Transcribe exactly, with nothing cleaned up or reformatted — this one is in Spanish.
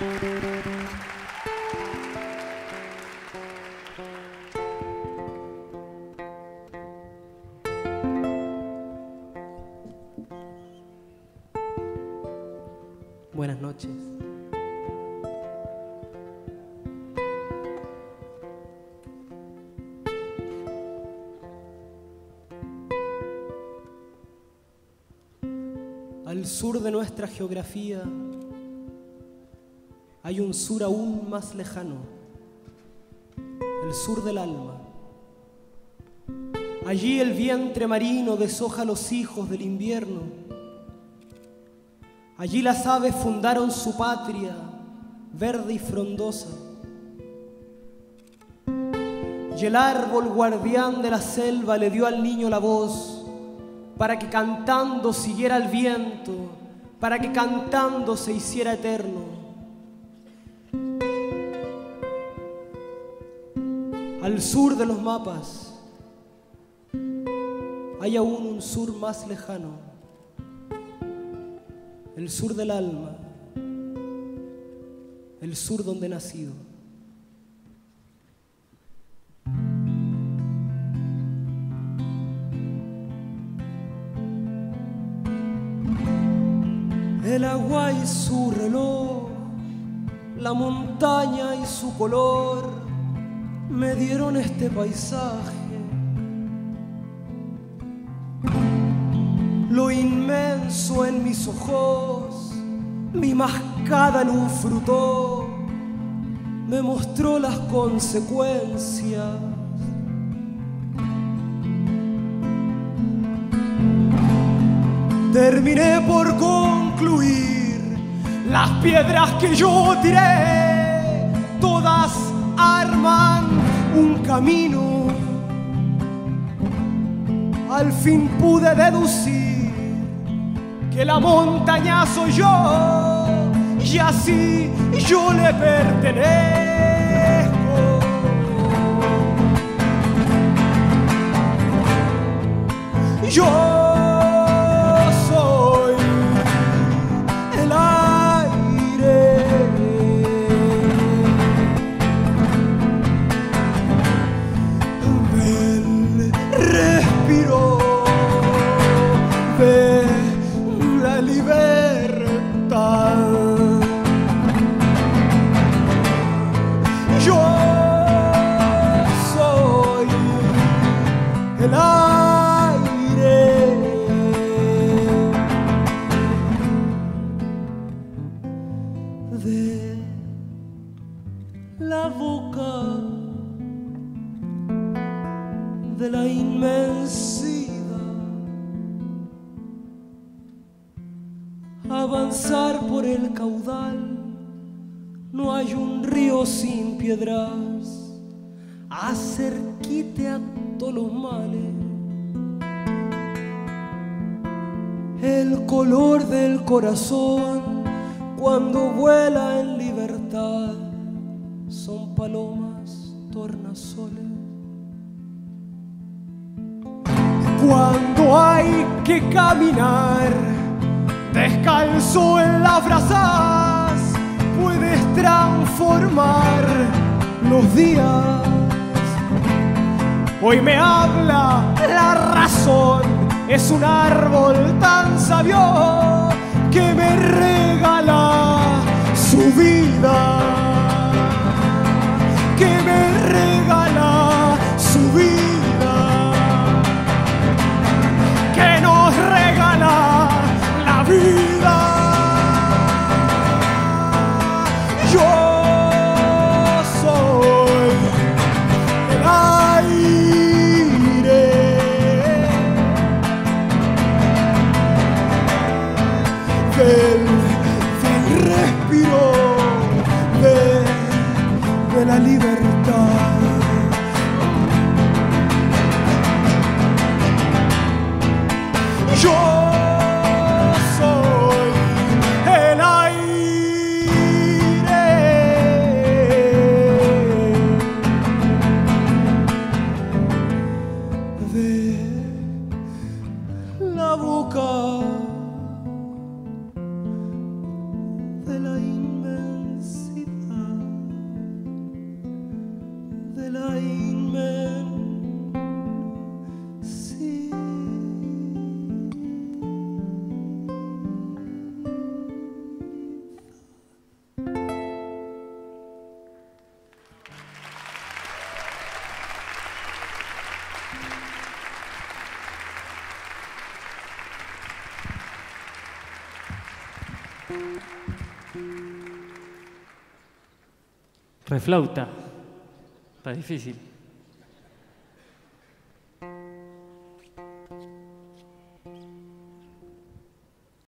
Buenas noches. Al sur de nuestra geografía hay un sur aún más lejano, el sur del alma. Allí el vientre marino deshoja a los hijos del invierno. Allí las aves fundaron su patria, verde y frondosa. Y el árbol guardián de la selva le dio al niño la voz para que cantando siguiera el viento, para que cantando se hiciera eterno. Al sur de los mapas hay aún un sur más lejano, el sur del alma, el sur donde he nacido. El agua y su reloj, la montaña y su color me dieron este paisaje. Lo inmenso en mis ojos, mi mascada en un fruto, me mostró las consecuencias. Terminé por concluir, las piedras que yo tiré, todas arman un camino. Al fin pude deducir que la montaña soy yo y así yo le pertenezco. Yo soy el aire, del respiro de la libertad. Yo soy el aire, de la boca de la inmensidad. Avanzar por el caudal, no hay un río sin piedras. Hacer quite a todos los males. El color del corazón cuando vuela en libertad son palomas tornasoles. Cuando hay que caminar descalzo en las brasas, puedes transformar los días. Hoy me habla la razón, es un árbol tan sabio que me regala su vida, que me regala su vida, que nos regala la vida. Yo soy el aire, del, del respiro, de, de la libertad. Yo soy el aire, de la boca de la inmensidad. Reflauta. Está difícil.